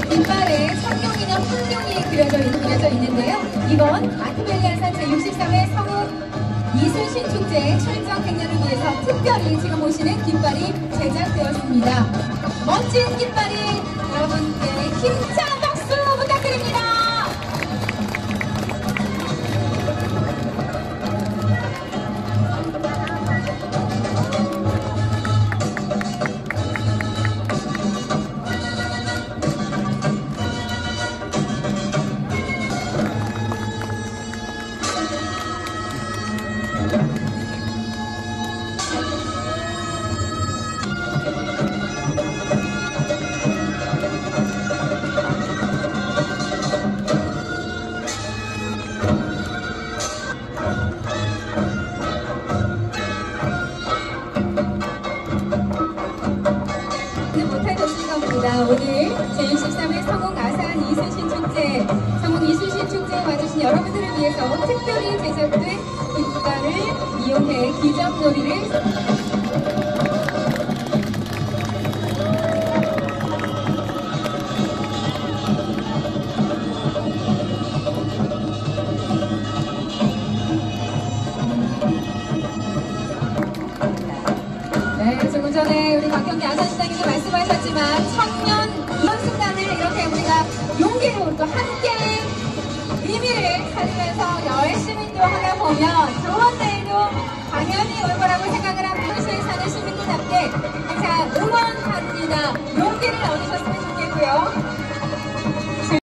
깃발에 청룡이나 풍룡이 그려져 있는데요. 이번 아트밸리 안산 제63회 성우 이순신 축제 출정 행렬을 위해서 특별히 지금 보시는 깃발이 제작되었습니다. 멋진 깃발이 여러분께 힘찬 박수 부탁드립니다. 오늘 제63회 성웅 아산 이순신 축제, 성웅 이순신 축제에 와주신 여러분들을 위해서 특별히 제작된 깃발을 이용해 기적놀이를 조금 전에 우리 박경기 아산시장님도 말씀하셨지만 청년 이런 순간을 이렇게 우리가 용기로 또 함께 의미를 살리면서 열심히 또 하다 보면 좋은 내일도 당연히 올 거라고 생각을 하는 도시에 사는 시민들답게 항상 응원합니다.